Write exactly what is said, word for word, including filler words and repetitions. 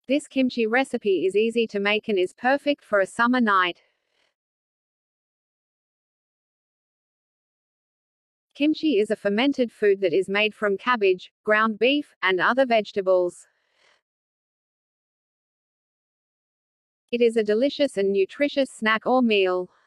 This kimchi recipe is easy to make and is perfect for a summer night. Kimchi is a fermented food that is made from cabbage, ground beef, and other vegetables. It is a delicious and nutritious snack or meal.